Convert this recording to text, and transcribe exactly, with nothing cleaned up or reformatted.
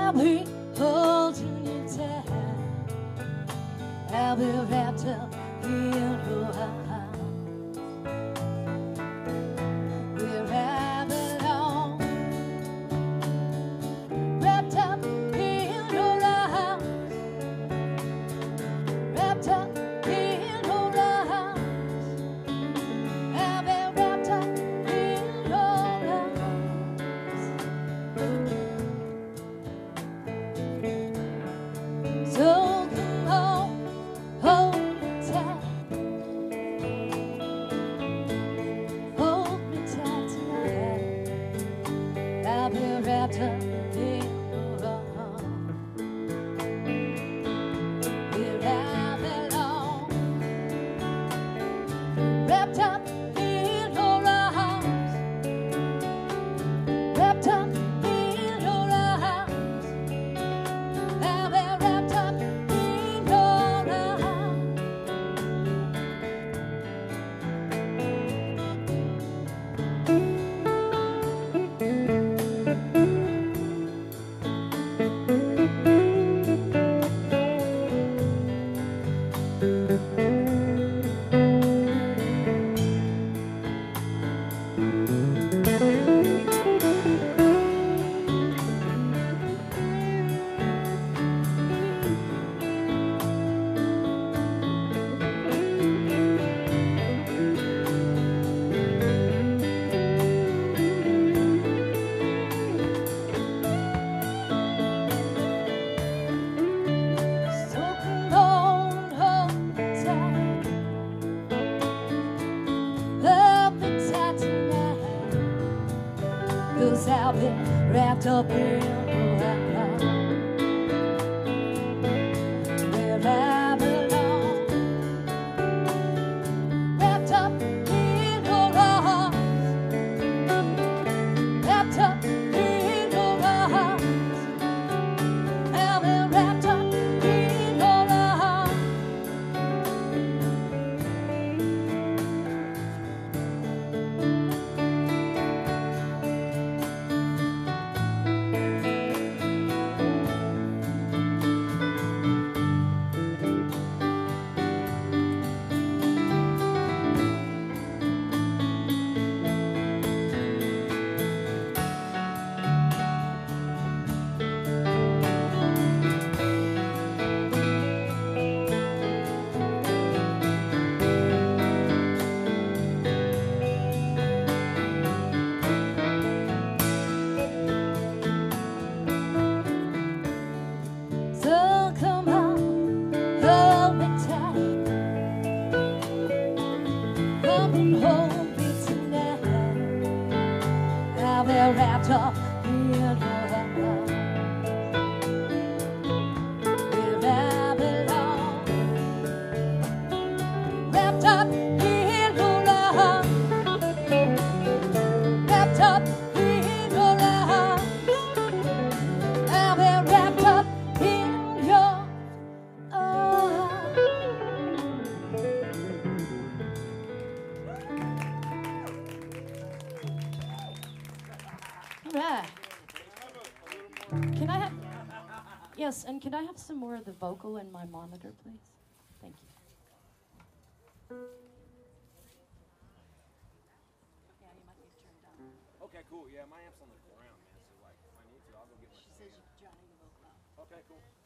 I'll be holding you tight. I'll be wrapped up in your arms, where I belong. Wrapped up in your arms, wrapped up in your arms. I'll be wrapped up in your arms. So come on, hold me tight, hold me tight tonight. I'll be wrapped up in your arms, where I belong. Wrapped up in your arms, wrapped up in your arms. I'll be wrapped up in your arms. So come on, hold me tight, hold me tight tonight, 'cause I'll be wrapped up in your arms, where I belong. Wrapped up in your arms, wrapped up in your arms. I'll be wrapped up in your arms. So come on, hold me tight, come and hold me tonight. I'll be wrapped up in your arms, where I belong. Wrapped up in your arms, wrapped up in your arms. I'll be wrapped up in your arms. All right. Can I have, yes, and can I have some more of the vocal in my monitor, please? Thank you. Yeah, you might need to turn it down. Okay, cool. Yeah, my amp's on the ground, man. So like, if I need to, I'll go get my. She says you're drowning the vocal out. Okay, cool.